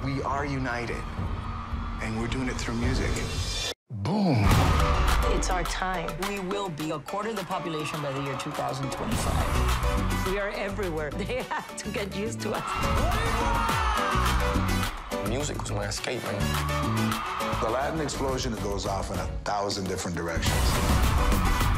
We are united, and we're doing it through music. Boom. It's our time. We will be a quarter of the population by the year 2025. We are everywhere. They have to get used to us. Music was my escape, man. The Latin explosion goes off in 1,000 different directions.